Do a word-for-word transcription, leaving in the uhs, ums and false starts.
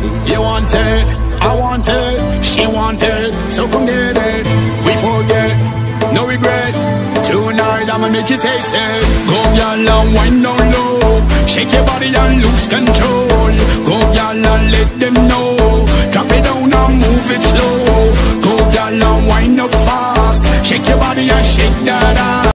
You want it, I want it, she want it, so come get it. We forget, no regret. Tonight I'ma make you taste it. Go y'all and wind down low, shake your body and lose control. Go y'all and let them know